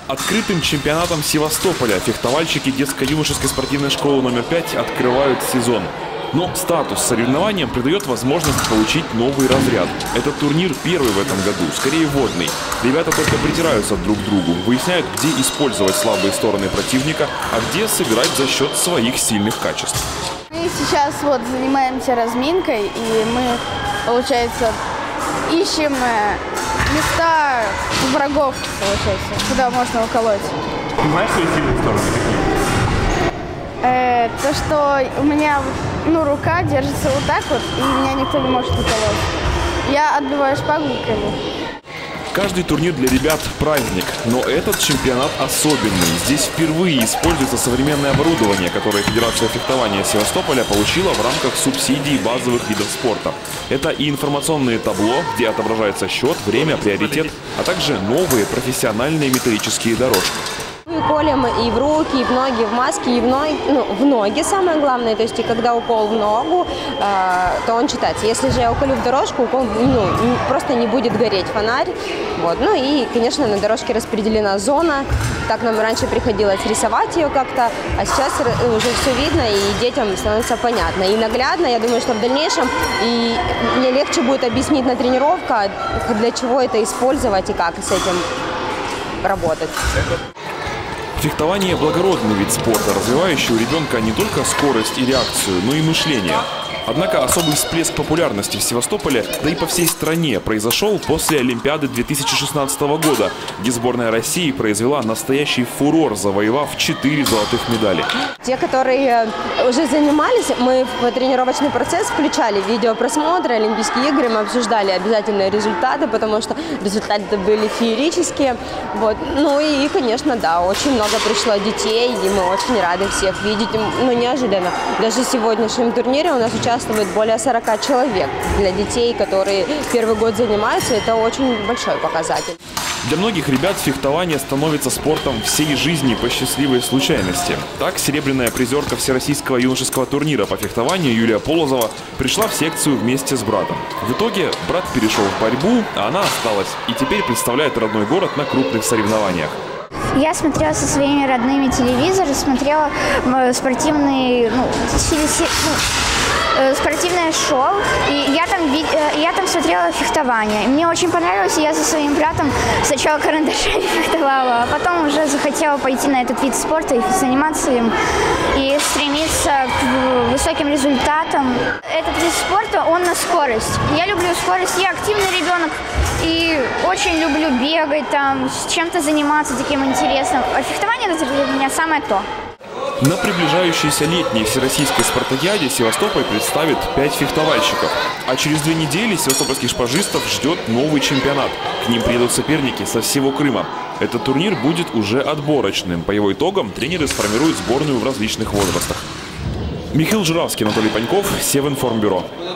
Открытым чемпионатом Севастополя фехтовальщики детско-юношеской спортивной школы номер 5 открывают сезон. Но статус соревнованиям придает возможность получить новый разряд. Этот турнир первый в этом году, скорее водный. Ребята только притираются друг к другу, выясняют, где использовать слабые стороны противника, а где сыграть за счет своих сильных качеств. Мы сейчас занимаемся разминкой, и мы, получается, ищем места врагов, получается, куда можно уколоть. Ты знаешь свои сильные стороны какие? То, что у меня рука держится вот так вот, и меня никто не может уколоть. Я отбиваю шпагу руками. Каждый турнир для ребят – праздник, но этот чемпионат особенный. Здесь впервые используется современное оборудование, которое Федерация фехтования Севастополя получила в рамках субсидий базовых видов спорта. Это и информационные табло, где отображается счет, время, приоритет, а также новые профессиональные металлические дорожки. Колем и в руки, и в ноги, в маски, и в ноги самое главное. То есть, и когда укол в ногу, то он читается. Если же я уколю в дорожку, укол просто не будет гореть фонарь. Ну и, конечно, на дорожке распределена зона. Так нам раньше приходилось рисовать ее как-то, а сейчас уже все видно и детям становится понятно. И наглядно, я думаю, что в дальнейшем и мне легче будет объяснить на тренировках, для чего это использовать и как с этим работать. Фехтование – благородный вид спорта, развивающий у ребенка не только скорость и реакцию, но и мышление. Однако особый всплеск популярности в Севастополе, да и по всей стране, произошел после Олимпиады 2016 года, где сборная России произвела настоящий фурор, завоевав 4 золотых медали. Те, которые уже занимались, мы в тренировочный процесс включали видеопросмотры, Олимпийские игры, мы обсуждали обязательно результаты, потому что результаты были феерические. Ну и, конечно, да, очень много пришло детей, и мы очень рады всех видеть. Неожиданно. Даже в сегодняшнем турнире у нас участвует более 40 человек. Для детей, которые первый год занимаются, это очень большой показатель. Для многих ребят фехтование становится спортом всей жизни по счастливой случайности. Так, серебряная призерка Всероссийского юношеского турнира по фехтованию Юлия Полозова пришла в секцию вместе с братом. В итоге брат перешел в борьбу, а она осталась и теперь представляет родной город на крупных соревнованиях. Я смотрела со своими родными телевизор, смотрела спортивные, спортивное шоу, и я там смотрела фехтование. И мне очень понравилось, и я со своим братом сначала карандашами фехтовала, а потом уже захотела пойти на этот вид спорта и заниматься им, и стремиться к высоким результатам. Этот вид спорта, он на скорость. Я люблю скорость, я активный ребенок, и очень люблю бегать, с чем-то заниматься таким интересным. А фехтование это для меня самое то. На приближающейся летней всероссийской спартакиаде Севастополь представит 5 фехтовальщиков. А через 2 недели севастопольских шпажистов ждет новый чемпионат. К ним приедут соперники со всего Крыма. Этот турнир будет уже отборочным. По его итогам тренеры сформируют сборную в различных возрастах. Михаил Жиравский, Анатолий Паньков, Севинформбюро.